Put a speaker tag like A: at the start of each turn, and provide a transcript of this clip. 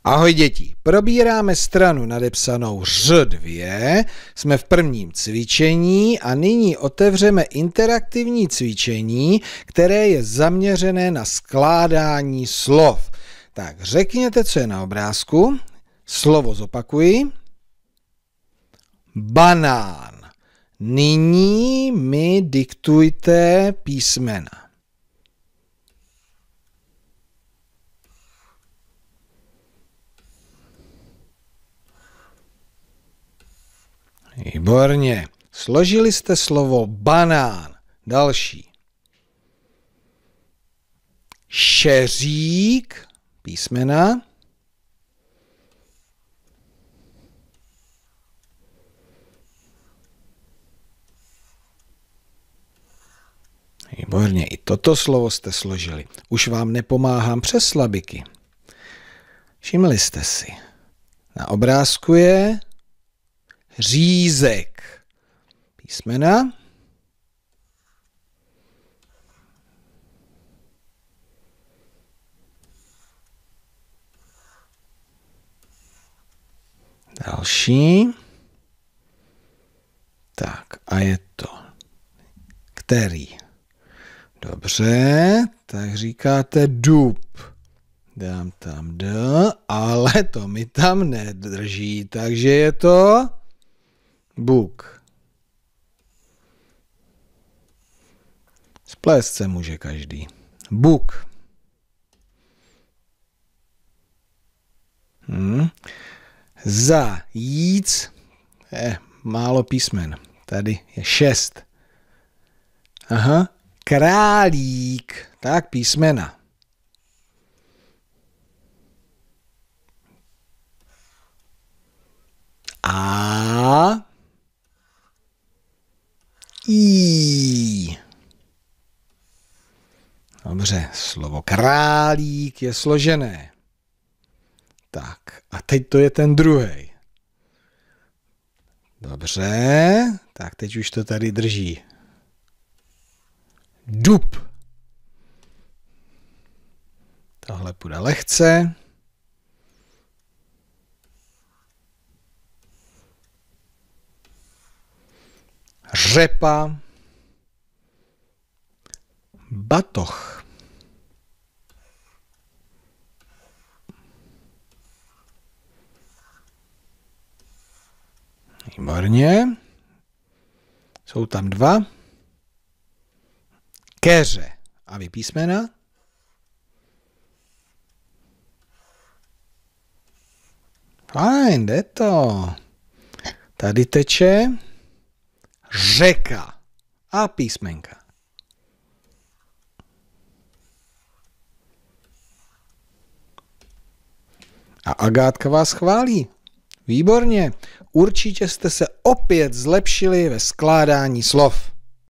A: Ahoj děti, probíráme stranu nadepsanou Ř2, jsme v prvním cvičení a nyní otevřeme interaktivní cvičení, které je zaměřené na skládání slov. Tak řekněte, co je na obrázku. Slovo zopakuji. Banán. Nyní mi diktujte písmena. Výborně. Složili jste slovo banán. Další. Šeřík. Písmena. Výborně. I toto slovo jste složili. Už vám nepomáhám přes slabiky. Všimli jste si. Na obrázku je řízek. Písmena. Další. Tak a je to který? Dobře, tak říkáte dub. Dám tam D, ale to mi tam nedrží, takže je to buk. Splést se může každý. Buk. Zajíc. Málo písmen. Tady je 6. Aha. Králík. Tak písmena. A. I. Dobře, slovo králík je složené. Tak, a teď to je ten druhý. Dobře, tak teď už to tady drží. Dub. Tohle půjde lehce. Řepa. Batoh. Výborně. Jsou tam 2. Keře. A vy písmena? Fajn, jde to. Tady teče řeka. A písmenka. A Agátka vás chválí. Výborně. Určitě jste se opět zlepšili ve skládání slov.